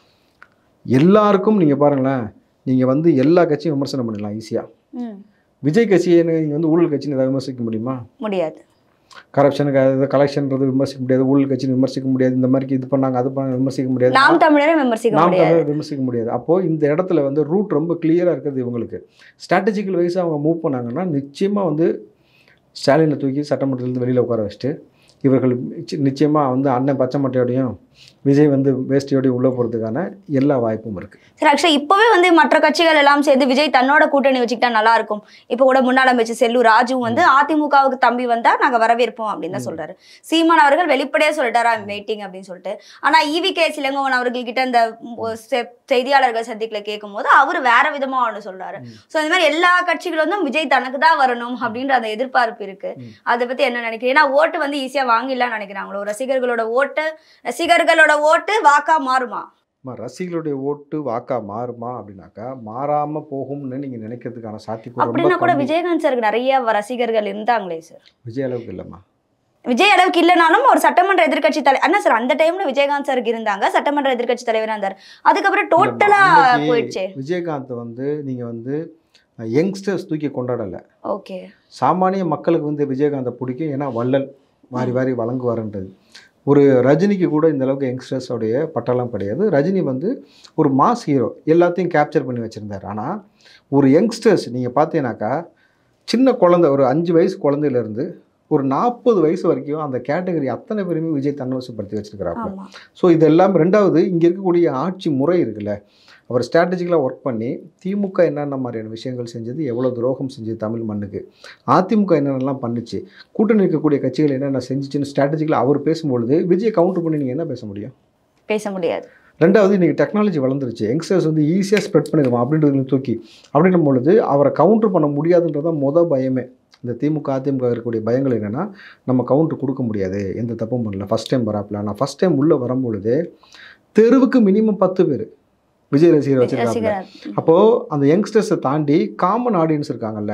எல்லாருக்கும் நீங்கள் பாருங்களேன், நீங்கள் வந்து எல்லா கட்சியும் விமர்சனம் பண்ணிடலாம் ஈஸியாக. விஜய் கட்சியை நீங்கள் வந்து ஊழல் கட்சின்னு ஏதாவது விமர்சிக்க முடியுமா? முடியாது. கரப்ஷனுக்கு அதாவது கலெக்ஷன்றது விமர்சிக்க முடியாது, ஊழல் கட்சின்னு விமர்சிக்க முடியாது, இந்த மாதிரி இது பண்ணாங்க அது பண்ண விமர்சிக்க முடியாது, நாம் தமிழரை விமர்சிக்க நாம் தமிழரை விமர்சிக்க முடியாது. அப்போது இந்த இடத்துல வந்து ரூட் ரொம்ப கிளியராக இருக்கிறது இவங்களுக்கு. ஸ்ட்ராட்டஜிக்கல் வைஸாக அவங்க மூவ் பண்ணாங்கன்னா நிச்சயமாக வந்து ஸ்டாலினை தூக்கி சட்டமன்றத்துலேருந்து வெளியில் உட்கார வச்சுட்டு இவர்கள் நிச்சயமாக வந்து அண்ணன் பச்சை மட்டையோடையும் விஜய் வந்து வேஷ்டியோடையும் உள்ளே போகிறதுக்கான எல்லா வாய்ப்பும் இருக்குது. சார், ஆக்சுவலாக இப்போவே வந்து மற்ற கட்சிகள் எல்லாம் சேர்ந்து விஜய் தன்னோட கூட்டணி வச்சுக்கிட்டா நல்லா இருக்கும். இப்போ கூட முன்னாள் அமைச்சர் செல்லூர் ராஜு வந்து அதிமுகவுக்கு தம்பி வந்தால் நாங்கள் வரவேற்போம் அப்படின்னு தான் சொல்கிறாரு. சீமான் அவர்கள் வெளிப்படையாக சொல்லிட்டாரா வெயிட்டிங் அப்படின்னு சொல்லிட்டு. ஆனால் ஈவி கே இளங்கோவன் அவர்கள்கிட்ட இந்த செய்தியாளர்கள் சந்திக்கல கேட்கும் போது அவர் வேற விதமாக ஒன்று சொல்கிறாரு. ஸோ இந்த மாதிரி எல்லா கட்சிகளும் வந்து விஜய் தனக்கு தான் வரணும் அப்படின்ற அந்த எதிர்பார்ப்பு இருக்குது. அதை பற்றி என்ன நினைக்கிறேன்? ஏன்னா ஓட்டு வந்து ஈஸியாக வாங்கிடலாம்னு நினைக்கிறாங்களோ? ரசிகர்களோட ஓட்டு ரசிகர்களோட ஓட்டு வாக்கா மாறுமா? ரசிகர்களுடைய ஓட்டு வாக்கா மாறுமா அப்படின்னாக்கா மாறாம போகும்னு நீங்க நினைக்கிறதுக்கான சாத்தியம் அப்படின்னா கூட விஜயகாந்த் சாருக்கு நிறைய ரசிகர்கள் இருந்தாங்களே சார். விஜய் அளவுக்கு இல்லம்மா. விஜய் அளவுக்கு இல்லைனாலும் ஒரு சட்டமன்ற எதிர்கட்சி தலைவர் அண்ணா சார் அந்த டைம்ல விஜயகாந்த் சாருக்கு இருந்தாங்க, சட்டமன்ற எதிர்கட்சி தலைவராக இருந்தார். அதுக்கப்புறம் டோட்டலா போயிடுச்சு. விஜயகாந்த் வந்து நீங்க வந்து யங்ஸ்டர்ஸ் தூக்கி கொண்டாடல. ஓகே, சாமானிய மக்களுக்கு வந்து விஜயகாந்தை பிடிக்கும், ஏன்னா வள்ளல் வாரி வாரி வழங்குவாருன்றது. ஒரு ரஜினிக்கு கூட இந்த அளவுக்கு யங்ஸ்டர்ஸோடைய பட்டெல்லாம் கிடையாது. ரஜினி வந்து ஒரு மாஸ் ஹீரோ, எல்லாத்தையும் கேப்சர் பண்ணி வச்சுருந்தார். ஆனால் ஒரு யங்ஸ்டர்ஸ் நீங்கள் பார்த்தீங்கன்னாக்கா சின்ன குழந்தை, ஒரு அஞ்சு வயசு குழந்தையிலேருந்து ஒரு நாற்பது வயசு வரைக்கும் அந்த கேட்டகரி அத்தனை பேருமே விஜய் தன்னவசப்படுத்தி வச்சுருக்கிறாங்க. ஸோ இதெல்லாம் ரெண்டாவது இங்கே இருக்கக்கூடிய ஆட்சி முறை இருக்குல்ல, அவர் ஸ்ட்ராட்டஜிக்கலாக ஒர்க் பண்ணி திமுக என்னென்ன மாதிரியான விஷயங்கள் செஞ்சது, எவ்வளோ துரோகம் செஞ்சது தமிழ் மண்ணுக்கு, அதிமுக என்னென்னலாம் பண்ணிச்சு, கூட்டணி இருக்கக்கூடிய கட்சிகள் என்னென்ன செஞ்சிச்சுன்னு ஸ்ட்ராட்டஜிக்கலாக அவர் பேசும்பொழுது விஜய் கவுண்டர் பண்ணி நீங்கள் என்ன பேச முடியும்? பேச முடியாது. ரெண்டாவது இன்றைக்கி டெக்னாலஜி வளர்ந்துருச்சு, யங்ஸ்டர்ஸ் வந்து ஈஸியாக ஸ்ப்ரெட் பண்ணிடுவான் அப்படின்றது தூக்கி அப்படின்னும் பொழுது அவரை கவுண்டர் பண்ண முடியாதுன்றதான் மொதல் பயமே. இந்த திமுக அதிமுக இருக்கக்கூடிய பயங்கள் என்னென்னா, நம்ம கவுண்டர் கொடுக்க முடியாது, எந்த தப்பும் பண்ணல, ஃபஸ்ட் டைம் வராப்பில். ஆனால் ஃபஸ்ட் டைம் உள்ளே வரும்பொழுது தெருவுக்கு மினிமம் பத்து பேர் விஜய் ரசிகர் வச்சுருக்காங்க. அப்போது அந்த யங்ஸ்டர்ஸை தாண்டி காமன் ஆடியன்ஸ் இருக்காங்கல்ல,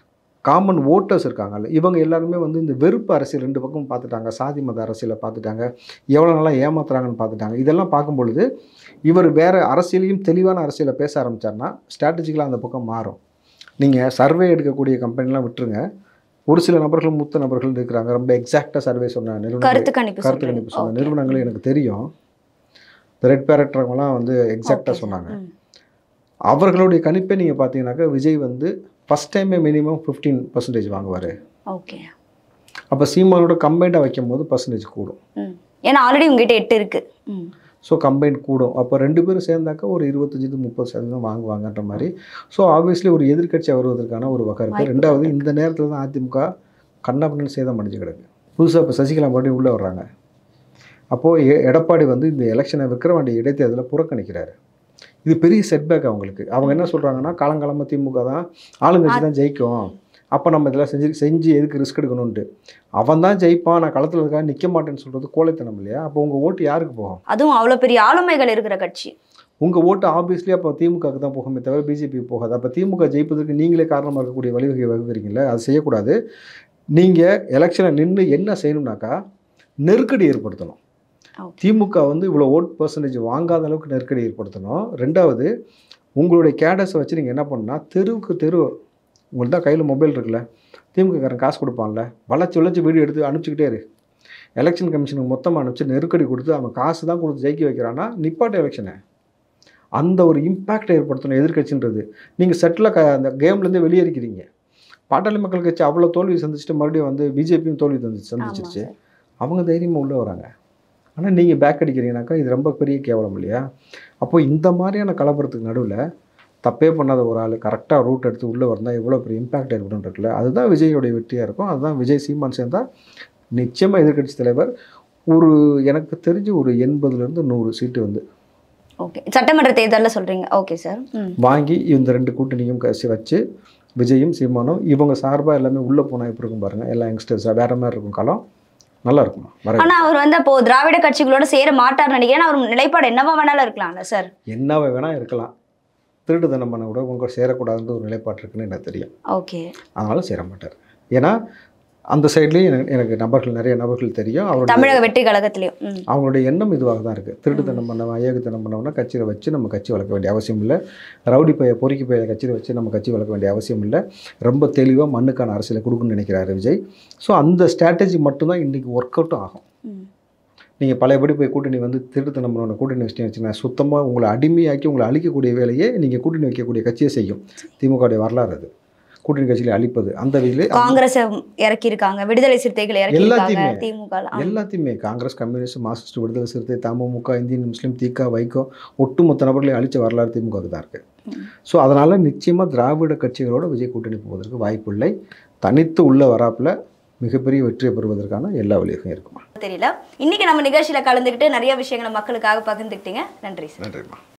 காமன் ஓட்டர்ஸ் இருக்காங்கல்ல, இவங்க எல்லாருமே வந்து இந்த வெறுப்பு அரசியல் ரெண்டு பக்கம் பார்த்துட்டாங்க, சாதி மத அரசியலை பார்த்துட்டாங்க, எவ்வளோ நல்லா ஏமாத்துறாங்கன்னு பார்த்துட்டாங்க. இதெல்லாம் பார்க்கும் பொழுது இவர் வேறு அரசியலையும் தெளிவான அரசியலை பேச ஆரம்பித்தார்னா ஸ்ட்ராட்டஜிக்கலாக அந்த பக்கம் மாறும். நீங்கள் சர்வே எடுக்கக்கூடிய கம்பெனிலாம் விட்டுருங்க, ஒரு சில நபர்கள் மூத்த நபர்கள் இருக்கிறாங்க, ரொம்ப எக்ஸாக்டாக சர்வே சொன்ன நிறுவனம், கருத்து கணிப்பு சொன்ன நிறுவனங்களும் எனக்கு தெரியும். இந்த ரெட் பேரக்டர்லாம் வந்து எக்ஸாக்டாக சொன்னாங்க. அவர்களுடைய கணிப்பை நீங்கள் பார்த்தீங்கன்னாக்கா விஜய் வந்து ஃபஸ்ட் டைமே மினிமம் ஃபிஃப்டீன் பர்சன்டேஜ் வாங்குவார். ஓகே, அப்போ சீமானோட கம்பைண்டாக வைக்கும் போது பர்சன்டேஜ் கூடும், ஏன்னா ஆல்ரெடி உங்ககிட்ட எட்டு இருக்குது. ஸோ கம்பைண்ட் கூடும். அப்போ ரெண்டு பேரும் சேர்ந்தாக்கா ஒரு இருபத்தஞ்சி முப்பது சதவீதம் வாங்குவாங்கன்ற மாதிரி. ஸோ ஆப்வியஸ்லி ஒரு எதிர்கட்சியாக வருவதற்கான ஒரு வகை இருக்குது. ரெண்டாவது இந்த நேரத்தில் தான் அதிமுக கண்ணாபண்ணு சேதம் அடைஞ்சு கிடக்கு. புதுசாக இப்போ சசிகலா மறுபடியும் உள்ளே வர்றாங்க. அப்போது எ எடப்பாடி வந்து இந்த எலெக்ஷனை விக்கிரவாண்டி இடைத்தேர்தலில் புறக்கணிக்கிறாரு. இது பெரிய செட்பேக் அவங்களுக்கு. அவங்க என்ன சொல்கிறாங்கன்னா, காலங்காலமாக திமுக தான் ஆளுங்கட்சி தான் ஜெயிக்கும், அப்போ நம்ம இதெல்லாம் செஞ்சு செஞ்சு எதுக்கு ரிஸ்க் எடுக்கணும்ன்ட்டு. அவன் தான் ஜெயிப்பான், நான் களத்தில் இருக்காக நிற்க மாட்டேன்னு சொல்கிறது கோழைத்தனம் இல்லையா? அப்போ உங்கள் ஓட்டு யாருக்கு போகும்? அதுவும் அவ்வளோ பெரிய ஆளுமைகள் இருக்கிற கட்சி. உங்கள் ஓட்டு ஆப்வியஸ்லி அப்போ திமுகவுக்கு தான் போகுமே தவிர பிஜேபி போகாது. அப்போ திமுக ஜெயிப்பதற்கு நீங்களே காரணமாக இருக்கக்கூடிய வழிவகை வகுக்கிறீங்களே, அது செய்யக்கூடாது. நீங்கள் எலெக்ஷனை நின்று என்ன செய்யணும்னாக்கா நெருக்கடி ஏற்படுத்தணும். திமுக வந்து இவ்வளோ ஓட் பர்சன்டேஜ் வாங்காத அளவுக்கு நெருக்கடி ஏற்படுத்தணும். ரெண்டாவது உங்களுடைய கேடர்ஸை வச்சு நீங்கள் என்ன பண்ணால் தெருவுக்கு தெரு, உங்களுக்கு தான் கையில் மொபைல் இருக்குல்ல, திமுககாரன் காசு கொடுப்பான்ல, வளைச்சி வளைச்சி வீடியோ எடுத்து அனுப்பிச்சிக்கிட்டே இரு. எலெக்ஷன் கமிஷனுக்கு மொத்தமாக அனுப்பிச்சு நெருக்கடி கொடுத்து அவன் காசு தான் கொடுத்து ஜெயிக்க வைக்கிறான்னா நிப்பாட்டு எலெக்ஷனை. அந்த ஒரு இம்பேக்டை ஏற்படுத்தணும் எதிர்கட்சின்றது. நீங்கள் செட்டில் க அந்த கேம்லேருந்து வெளியேறிக்கிறீங்க. பாட்டாளி மக்கள் கட்சி அவ்வளோ தோல்வி சந்திச்சுட்டு மறுபடியும் வந்து பிஜேபியும் தோல்வி தந்து சந்திச்சிருச்சு. அவங்க தைரியமாக உள்ளே வராங்க. ஆனால் நீங்கள் பேக் அடிக்கிறீங்கனாக்கா இது ரொம்ப பெரிய கேவலம் இல்லையா? அப்போது இந்த மாதிரியான கலவரத்துக்கு நடுவில் தப்பே பண்ணாத ஒரு ஆள் கரெக்டாக ரூட் எடுத்து உள்ளே வந்தால் எவ்வளோ பெரிய இம்பேக்ட் ஏற்படும்ன்றதுல அதுதான் விஜயோடைய வெற்றியாக இருக்கும். அதுதான் விஜய் சீமான் சேர்ந்தால் நிச்சயமாக எதிர்கட்சி தலைவர். ஒரு எனக்கு தெரிஞ்சு ஒரு எண்பதுலேருந்து நூறு சீட்டு வந்து ஓகே சட்டமன்ற தேர்தலில் சொல்கிறீங்க. Okay sir. வாங்கி இந்த ரெண்டு கூட்டணியும் கசி வச்சு விஜயும் சீமானும் இவங்க சார்பாக எல்லாமே உள்ளே போனால் எப்படி இருக்கும் பாருங்கள். எல்லா யங்ஸ்டர்ஸாக வேறு மாதிரி இருக்கும் காலம் நல்லா இருக்குமா? ஆனால் அவர் வந்து அப்போ திராவிட கட்சிகளோட சேர மாட்டார் நினைக்கிறேன். அவர் நிலைப்பாடு என்னவா வேணாலும் இருக்கலாம்ல சார்? என்னவா வேணால் இருக்கலாம். திருட்டுத்தனம் பண்ண கூட உங்க சேரக்கூடாதுன்ற ஒரு நிலைப்பாடு இருக்குன்னு எனக்கு தெரியும். ஓகே அதனால சேர மாட்டார். ஏன்னா அந்த சைட்லேயும் எனக்கு எனக்கு நபர்கள் நிறைய நபர்கள் தெரியும். அவர் தமிழக வெற்றி கழகத்திலையும் அவங்களுடைய எண்ணம் இதுவாக தான் இருக்குது. திருட்டுத்தனம் பண்ணவன் அயோக்கியத்தனம் பண்ணவனா கட்சியில் வச்சு நம்ம கட்சி வளர்க்க வேண்டிய அவசியம் இல்லை. ரவுடி பைய பொறுக்கி பைய கட்சியில் வச்சு நம்ம கட்சி வளர்க்க வேண்டிய அவசியம் இல்லை. ரொம்ப தெளிவாக மண்ணுக்கான அரசியலை கொடுக்குன்னு நினைக்கிறாரு விஜய். ஸோ அந்த ஸ்ட்ராட்டஜி மட்டும்தான் இன்றைக்கி ஒர்க் அவுட்டும் ஆகும். நீங்கள் பழையபடி போய் கூட்டணி வந்து திருட்டுத்தனம் பண்ண கூட்டணி வச்சுட்டு வச்சுன்னா சுத்தமாக உங்களை அடிமையாக்கி உங்களை அழிக்கக்கூடிய வேலையே நீங்கள் கூட்டணி வைக்கக்கூடிய கட்சியை செய்யும். திமுகவுடைய வரலாறு அது. கூட்டணி கட்சியில் அழிப்பது. அந்த வகையில் காங்கிரஸ் இறக்கியிருக்காங்க, விடுதலை சிறுத்தைகள் எல்லாத்தையுமே திமுக எல்லாத்தையுமே காங்கிரஸ், கம்யூனிஸ்ட், மார்க்சிஸ்ட், விடுதலை சிறுத்தை, தமுமுக, இந்தியன் முஸ்லீம், திக, வைகோ ஒட்டுமொத்த நபர்களை அழித்த வரலாறு திமுகவுக்கு தான் இருக்குது. ஸோ அதனால் நிச்சயமாக திராவிட கட்சிகளோட விஜய் கூட்டணி போவதற்கு வாய்ப்பில்லை. தனித்து உள்ள வராப்பில் மிகப்பெரிய வெற்றியை பெறுவதற்கான எல்லா வழியும் இருக்குமா தெரியல. இன்னைக்கு நம்ம நிகழ்ச்சியில் கலந்துக்கிட்டு நிறைய விஷயங்களை மக்களுக்காக பகிர்ந்துக்கிட்டீங்க. நன்றி சார். நன்றிம்மா.